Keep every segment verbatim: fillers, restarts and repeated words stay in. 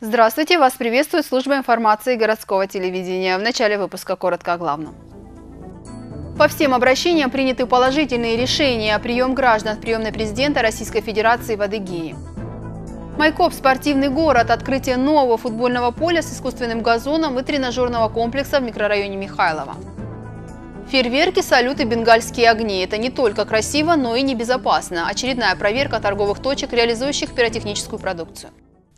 Здравствуйте! Вас приветствует служба информации городского телевидения. В начале выпуска коротко о главном. По всем обращениям приняты положительные решения о приеме граждан в приемной президента Российской Федерации в Адыгее. Майкоп – спортивный город, открытие нового футбольного поля с искусственным газоном и тренажерного комплекса в микрорайоне Михайлова. Фейерверки, салюты, бенгальские огни – это не только красиво, но и небезопасно. Очередная проверка торговых точек, реализующих пиротехническую продукцию.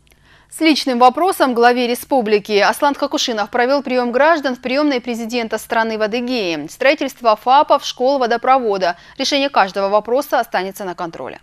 С личным вопросом главе республики Аслан Хакушинов провел прием граждан в приемной президента страны в Адыгее. Строительство ФАПов, школ, водопровода. Решение каждого вопроса останется на контроле.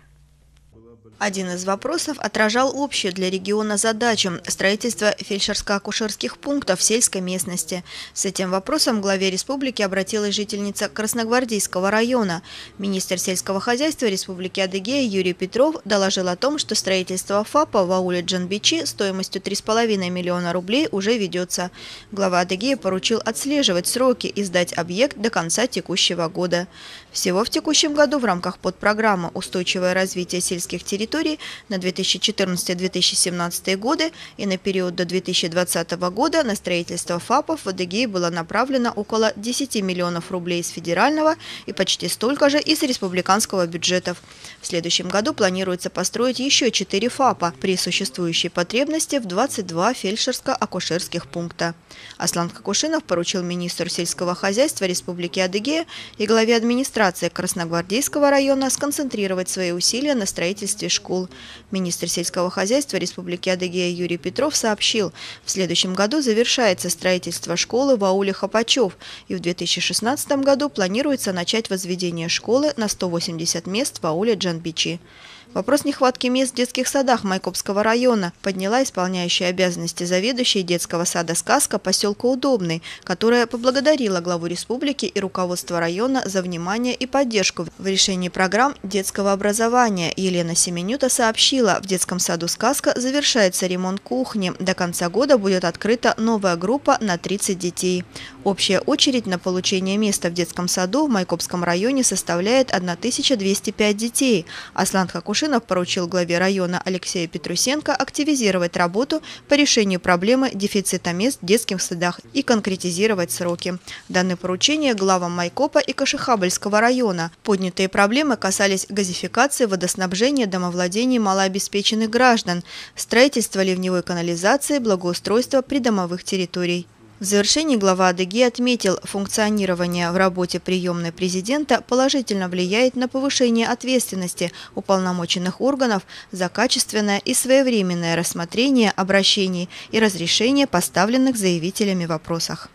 Один из вопросов отражал общую для региона задачу – строительство фельдшерско-акушерских пунктов в сельской местности. С этим вопросом к главе республики обратилась жительница Красногвардейского района. Министр сельского хозяйства Республики Адыгея Юрий Петров доложил о том, что строительство ФАПа в ауле Джанбичи стоимостью три с половиной миллиона рублей уже ведется. Глава Адыгеи поручил отслеживать сроки и сдать объект до конца текущего года. Всего в текущем году в рамках подпрограммы «Устойчивое развитие сельских территорий» на две тысячи четырнадцатый — две тысячи семнадцатый годы и на период до две тысячи двадцатого года на строительство ФАПов в Адыгее было направлено около десяти миллионов рублей из федерального и почти столько же из республиканского бюджетов. В следующем году планируется построить еще четыре ФАПа при существующей потребности в двадцать два фельдшерско-акушерских пункта. Аслан Хакушинов поручил министру сельского хозяйства Республики Адыгея и главе администрации Красногвардейского района сконцентрировать свои усилия на строительстве школ. Министр сельского хозяйства Республики Адыгея Юрий Петров сообщил, в следующем году завершается строительство школы в ауле Хапачев, и в две тысячи шестнадцатом году планируется начать возведение школы на сто восемьдесят мест в ауле Джанбичи. Вопрос нехватки мест в детских садах Майкопского района подняла исполняющая обязанности заведующей детского сада «Сказка» поселка Удобный, которая поблагодарила главу республики и руководство района за внимание и поддержку в решении программ детского образования. Елена Семенюта сообщила, в детском саду «Сказка» завершается ремонт кухни. До конца года будет открыта новая группа на тридцать детей. Общая очередь на получение места в детском саду в Майкопском районе составляет тысяча двести пять детей. Аслан Хакушинов поручил главе района Алексею Петрусенко активизировать работу по решению проблемы дефицита мест в детских садах и конкретизировать сроки. Данное поручение главам Майкопа и Кашихабльского района. Поднятые проблемы касались газификации, водоснабжения, домовладений малообеспеченных граждан, строительства ливневой канализации, благоустройства придомовых территорий. В завершении глава Адыгеи отметил, функционирование в работе приемной президента положительно влияет на повышение ответственности уполномоченных органов за качественное и своевременное рассмотрение обращений и разрешение поставленных заявителями вопросах.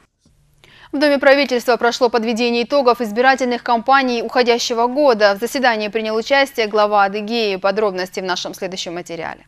В Доме правительства прошло подведение итогов избирательных кампаний уходящего года. В заседании принял участие глава Адыгеи. Подробности в нашем следующем материале.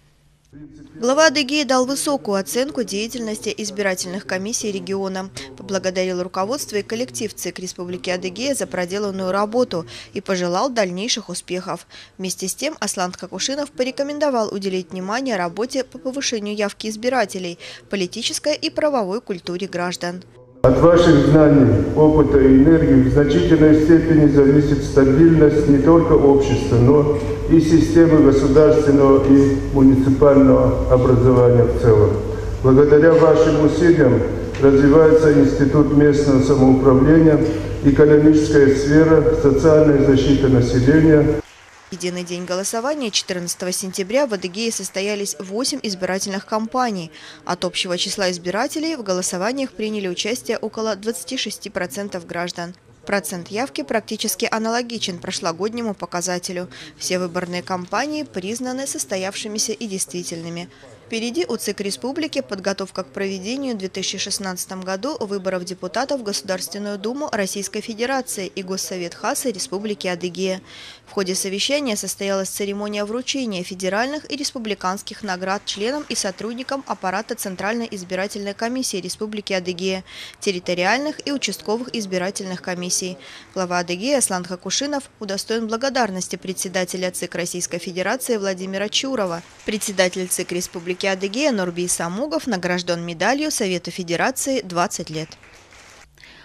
Глава Адыгеи дал высокую оценку деятельности избирательных комиссий региона, поблагодарил руководство и коллектив ЦИК Республики Адыгея за проделанную работу и пожелал дальнейших успехов. Вместе с тем Аслан Хакушинов порекомендовал уделить внимание работе по повышению явки избирателей, политической и правовой культуре граждан. От ваших знаний, опыта и энергии в значительной степени зависит стабильность не только общества, но и системы государственного и муниципального образования в целом. Благодаря вашим усилиям развивается институт местного самоуправления, экономическая сфера, социальная защита населения. В единый день голосования четырнадцатого сентября в Адыгее состоялись восемь избирательных кампаний. От общего числа избирателей в голосованиях приняли участие около двадцати шести процентов граждан. Процент явки практически аналогичен прошлогоднему показателю. Все выборные кампании признаны состоявшимися и действительными. Впереди у ЦИК Республики подготовка к проведению в две тысячи шестнадцатом году выборов депутатов в Государственную Думу Российской Федерации и Госсовет Хаса Республики Адыгея. В ходе совещания состоялась церемония вручения федеральных и республиканских наград членам и сотрудникам аппарата Центральной избирательной комиссии Республики Адыгея, территориальных и участковых избирательных комиссий. Глава Адыгеи Аслан Хакушинов удостоен благодарности председателя ЦИК Российской Федерации Владимира Чурова. Председатель ЦИК Республики Адыгея Нурбий Самугов награжден медалью Совета Федерации двадцать лет.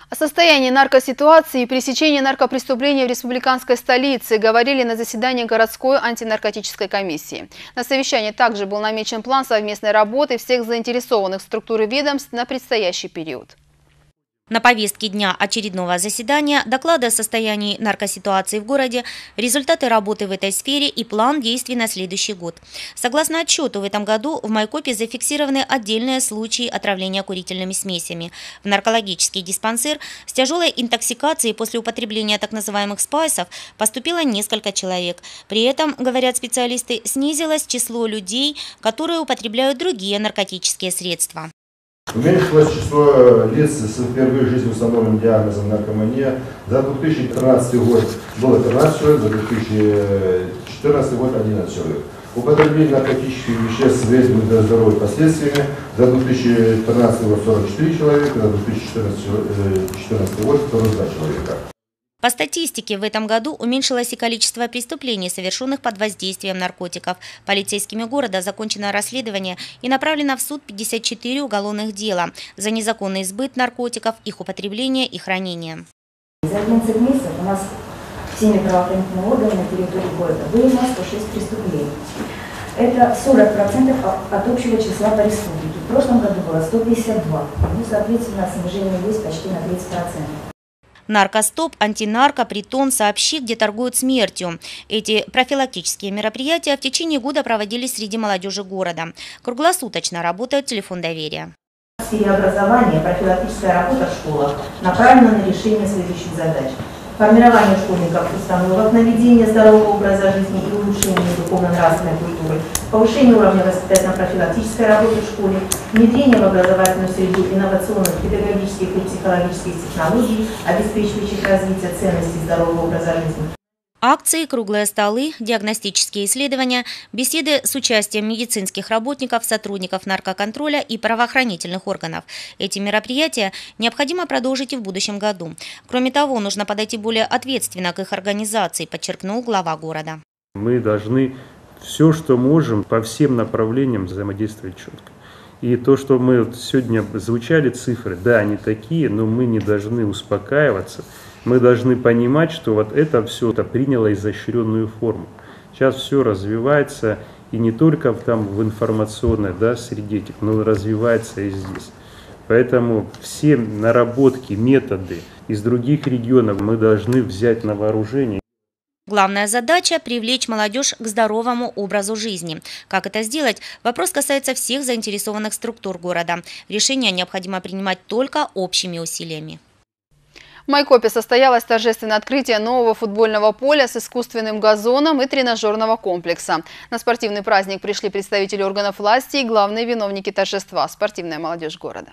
О состоянии наркоситуации и пресечении наркопреступлений в республиканской столице говорили на заседании городской антинаркотической комиссии. На совещании также был намечен план совместной работы всех заинтересованных структур и ведомств на предстоящий период. На повестке дня очередного заседания доклады о состоянии наркоситуации в городе, результаты работы в этой сфере и план действий на следующий год. Согласно отчету, в этом году в Майкопе зафиксированы отдельные случаи отравления курительными смесями. В наркологический диспансер с тяжелой интоксикацией после употребления так называемых спайсов поступило несколько человек. При этом, говорят специалисты, снизилось число людей, которые употребляют другие наркотические средства. Уменьшилось число лиц с впервые в жизни установленным диагнозом наркомания. За две тысячи тринадцатый год было тринадцать человек, за две тысячи четырнадцатый год одиннадцать человек. Употребление наркотических веществ с вредными для здоровья последствиями. За две тысячи тринадцатый год сорок четыре человека, за две тысячи четырнадцатый год сорок два человека. По статистике, в этом году уменьшилось и количество преступлений, совершенных под воздействием наркотиков. Полицейскими города закончено расследование и направлено в суд пятьдесят четыре уголовных дела за незаконный сбыт наркотиков, их употребление и хранение. За одиннадцать месяцев у нас всеми правоохранительными органами на территории города выявлено сто шесть преступлений. Это сорок процентов от общего числа по республике. В прошлом году было сто пятьдесят два. Ну, соответственно, снижение есть почти на тридцать процентов. Наркостоп, антинарко, притон, сообщи, где торгуют смертью. Эти профилактические мероприятия в течение года проводились среди молодежи города. Круглосуточно работает телефон доверия. В сфере образования профилактическая работа в школах направлена на решение следующих задач. Формирование школьников установок на ведение здорового образа жизни и улучшение духовно-нравственной культуры, повышение уровня воспитательно-профилактической работы в школе, внедрение в образовательную среду инновационных педагогических и психологических технологий, обеспечивающих развитие ценностей здорового образа жизни. Акции, круглые столы, диагностические исследования, беседы с участием медицинских работников, сотрудников наркоконтроля и правоохранительных органов. Эти мероприятия необходимо продолжить и в будущем году. Кроме того, нужно подойти более ответственно к их организации, подчеркнул глава города. Мы должны все, что можем, по всем направлениям взаимодействовать четко. И то, что мы сегодня звучали цифры, да, они такие, но мы не должны успокаиваться. Мы должны понимать, что вот это все это приняло изощренную форму. Сейчас все развивается и не только в, там, в информационной, да, среде, но развивается и здесь. Поэтому все наработки, методы из других регионов мы должны взять на вооружение. Главная задача – привлечь молодежь к здоровому образу жизни. Как это сделать? Вопрос касается всех заинтересованных структур города. Решение необходимо принимать только общими усилиями. В Майкопе состоялось торжественное открытие нового футбольного поля с искусственным газоном и тренажерного комплекса. На спортивный праздник пришли представители органов власти и главные виновники торжества – спортивная молодежь города.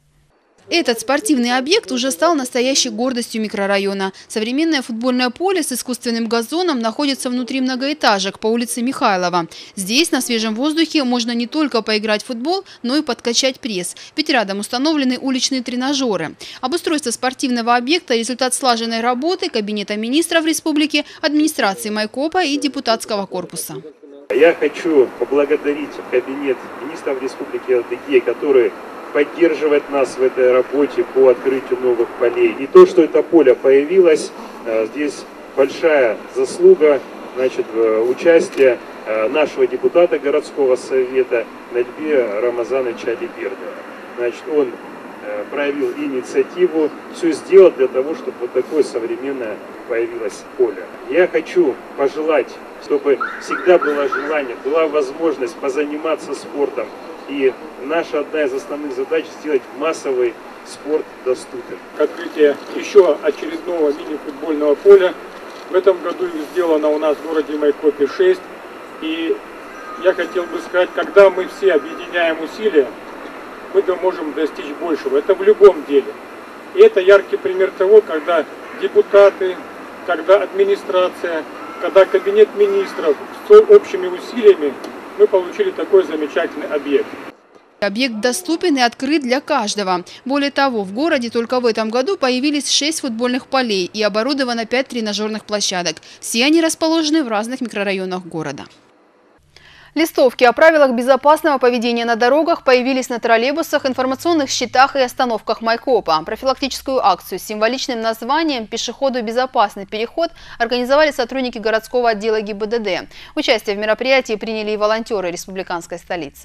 Этот спортивный объект уже стал настоящей гордостью микрорайона. Современное футбольное поле с искусственным газоном находится внутри многоэтажек по улице Михайлова. Здесь на свежем воздухе можно не только поиграть в футбол, но и подкачать пресс. Ведь рядом установлены уличные тренажеры. Обустройство спортивного объекта – результат слаженной работы Кабинета министров республики, администрации Майкопа и депутатского корпуса. Я хочу поблагодарить Кабинет министров республики ЛДГ, который поддерживать нас в этой работе по открытию новых полей. И то, что это поле появилось, здесь большая заслуга, значит, участия нашего депутата городского совета Нальбе Рамазановича Алибердова. Значит, он проявил инициативу, все сделал для того, чтобы вот такое современное появилось поле. Я хочу пожелать, чтобы всегда было желание, была возможность позаниматься спортом. И наша одна из основных задач – сделать массовый спорт доступен. Открытие еще очередного мини-футбольного поля. В этом году их сделано у нас в городе Майкопе шесть. И я хотел бы сказать, когда мы все объединяем усилия, мы можем достичь большего. Это в любом деле. И это яркий пример того, когда депутаты, когда администрация, когда Кабинет министров с общими усилиями мы получили такой замечательный объект. Объект доступен и открыт для каждого. Более того, в городе только в этом году появились шесть футбольных полей и оборудовано пять тренажерных площадок. Все они расположены в разных микрорайонах города. Листовки о правилах безопасного поведения на дорогах появились на троллейбусах, информационных щитах и остановках Майкопа. Профилактическую акцию с символичным названием «Пешеходу безопасный переход» организовали сотрудники городского отдела ГИБДД. Участие в мероприятии приняли и волонтеры республиканской столицы.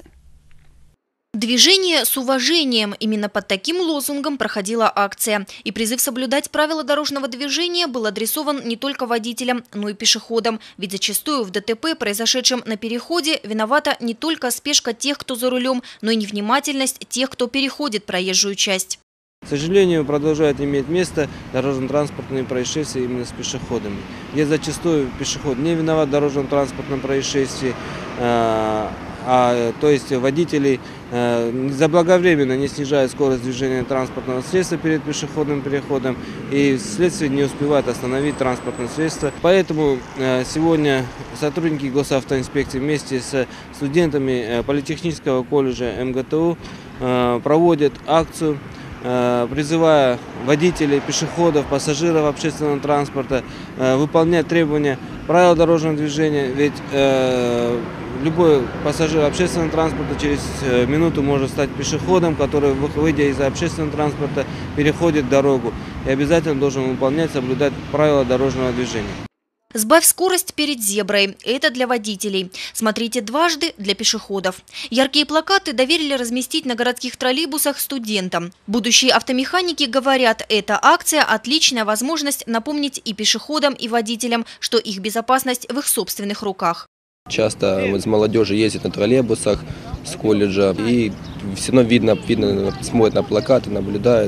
Движение с уважением. Именно под таким лозунгом проходила акция. И призыв соблюдать правила дорожного движения был адресован не только водителям, но и пешеходам. Ведь зачастую в ДТП, произошедшем на переходе, виновата не только спешка тех, кто за рулем, но и невнимательность тех, кто переходит проезжую часть. К сожалению, продолжает иметь место дорожно-транспортные происшествия именно с пешеходами. Где зачастую пешеход не виноват в дорожно-транспортном происшествии, а, а, то есть водители а, заблаговременно не снижают скорость движения транспортного средства перед пешеходным переходом и вследствие не успевают остановить транспортное средство. Поэтому а, сегодня сотрудники госавтоинспекции вместе с студентами Политехнического колледжа эм гэ тэ у а, проводят акцию, призывая водителей, пешеходов, пассажиров общественного транспорта выполнять требования правил дорожного движения. Ведь э, любой пассажир общественного транспорта через минуту может стать пешеходом, который, выйдя из общественного транспорта, переходит дорогу и обязательно должен выполнять, соблюдать правила дорожного движения. «Сбавь скорость перед зеброй» – это для водителей. «Смотрите дважды» – для пешеходов. Яркие плакаты доверили разместить на городских троллейбусах студентам. Будущие автомеханики говорят, эта акция – отличная возможность напомнить и пешеходам, и водителям, что их безопасность в их собственных руках. Часто из молодежи ездит на троллейбусах с колледжа, и все равно видно, видно, смотрят на плакаты, наблюдают,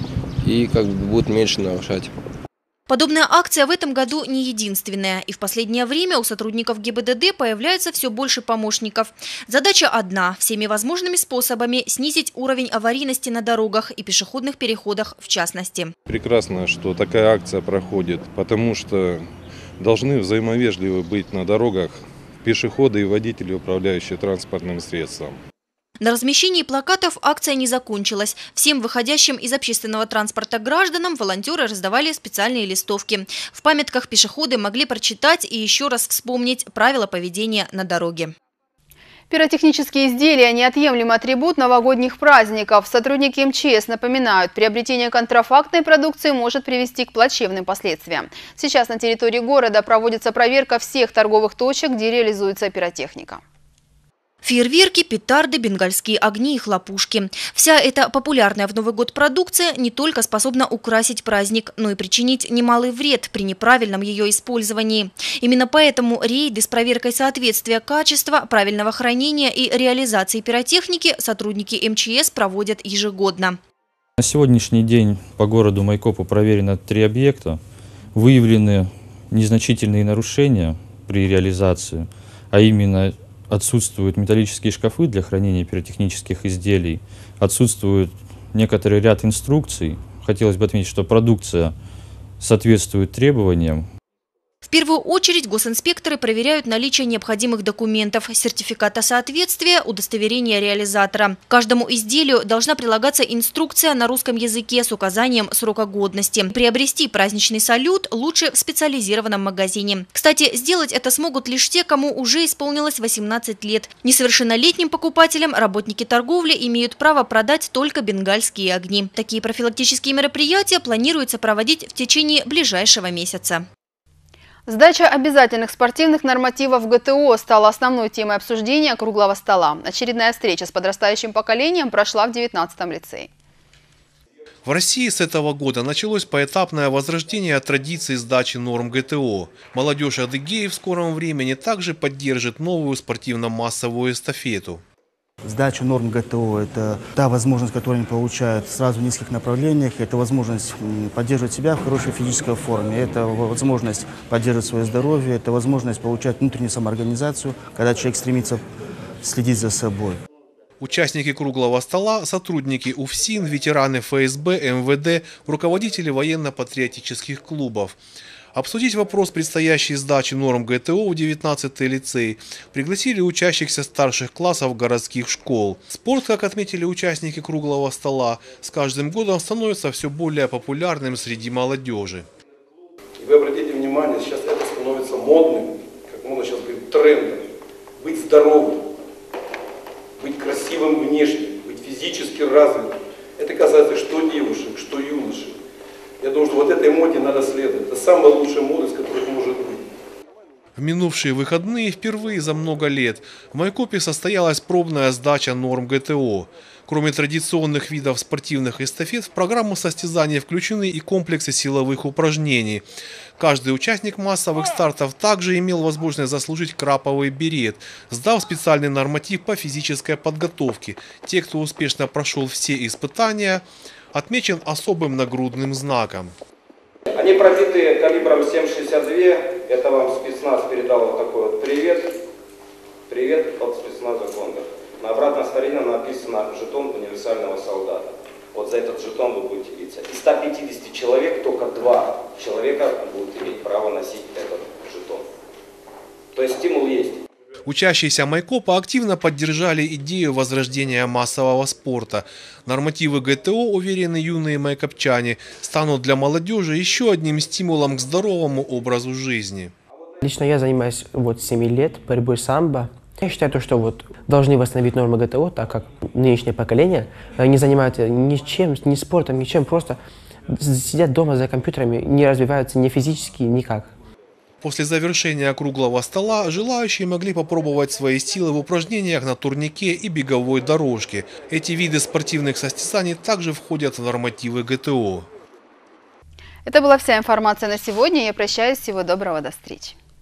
и как бы будут меньше нарушать. Подобная акция в этом году не единственная. И в последнее время у сотрудников ГИБДД появляется все больше помощников. Задача одна – всеми возможными способами снизить уровень аварийности на дорогах и пешеходных переходах в частности. Прекрасно, что такая акция проходит, потому что должны взаимовежливы быть на дорогах пешеходы и водители, управляющие транспортным средством. На размещении плакатов акция не закончилась. Всем выходящим из общественного транспорта гражданам волонтеры раздавали специальные листовки. В памятках пешеходы могли прочитать и еще раз вспомнить правила поведения на дороге. Пиротехнические изделия – неотъемлемый атрибут новогодних праздников. Сотрудники эм че эс напоминают, приобретение контрафактной продукции может привести к плачевным последствиям. Сейчас на территории города проводится проверка всех торговых точек, где реализуется пиротехника. Фейерверки, петарды, бенгальские огни и хлопушки. Вся эта популярная в Новый год продукция не только способна украсить праздник, но и причинить немалый вред при неправильном ее использовании. Именно поэтому рейды с проверкой соответствия качества, правильного хранения и реализации пиротехники сотрудники эм че эс проводят ежегодно. На сегодняшний день по городу Майкопу проверено три объекта. Выявлены незначительные нарушения при реализации, а именно отсутствуют металлические шкафы для хранения пиротехнических изделий, отсутствует некоторый ряд инструкций. Хотелось бы отметить, что продукция соответствует требованиям. В первую очередь госинспекторы проверяют наличие необходимых документов, сертификата соответствия, удостоверения реализатора. К каждому изделию должна прилагаться инструкция на русском языке с указанием срока годности. Приобрести праздничный салют лучше в специализированном магазине. Кстати, сделать это смогут лишь те, кому уже исполнилось восемнадцать лет. Несовершеннолетним покупателям работники торговли имеют право продать только бенгальские огни. Такие профилактические мероприятия планируется проводить в течение ближайшего месяца. Сдача обязательных спортивных нормативов в гэ тэ о стала основной темой обсуждения круглого стола. Очередная встреча с подрастающим поколением прошла в девятнадцатом лицее. В России с этого года началось поэтапное возрождение традиции сдачи норм гэ тэ о. Молодежь Адыгеи в скором времени также поддержит новую спортивно-массовую эстафету. Сдача норм гэ тэ о – это та возможность, которую они получают сразу в нескольких направлениях. Это возможность поддерживать себя в хорошей физической форме, это возможность поддерживать свое здоровье, это возможность получать внутреннюю самоорганизацию, когда человек стремится следить за собой. Участники круглого стола – сотрудники УФСИН, ветераны эф эс бэ, эм вэ дэ, руководители военно-патриотических клубов. Обсудить вопрос предстоящей сдачи норм гэ тэ о в девятнадцатый лицей пригласили учащихся старших классов городских школ. Спорт, как отметили участники круглого стола, с каждым годом становится все более популярным среди молодежи. И вы обратите внимание, сейчас это становится модным, как можно сейчас говорить, трендом. быть здоровым, быть красивым внешне, быть физически развитым. Это касается что девушек, что юношей. Я думаю, что вот этой моде надо следовать. Это самая лучшая мода, из которых может быть. В минувшие выходные впервые за много лет в Майкопе состоялась пробная сдача норм ГТО. Кроме традиционных видов спортивных эстафет, в программу состязаний включены и комплексы силовых упражнений. Каждый участник массовых стартов также имел возможность заслужить краповый берет, сдав специальный норматив по физической подготовке. Те, кто успешно прошел все испытания, отмечен особым нагрудным знаком. Они пробиты калибром семь шестьдесят два. Это вам спецназ передал вот такой вот привет. Привет от спецназа Кондор. На обратной стороне написано жетон универсального солдата. Вот за этот жетон вы будете биться. Из ста пятидесяти человек только два человека будут иметь право носить этот жетон. То есть стимул есть. Учащиеся Майкопа активно поддержали идею возрождения массового спорта. Нормативы ГТО, уверены юные майкопчане, станут для молодежи еще одним стимулом к здоровому образу жизни. Лично я занимаюсь вот семь лет борьбой самбо. Я считаю, что вот должны восстановить нормы ГТО, так как нынешнее поколение не занимается ничем, ни спортом, ничем, просто сидят дома за компьютерами, не развиваются ни физически, никак. После завершения круглого стола желающие могли попробовать свои силы в упражнениях на турнике и беговой дорожке. Эти виды спортивных состязаний также входят в нормативы ГТО. Это была вся информация на сегодня. Я прощаюсь. Всего доброго. До встречи.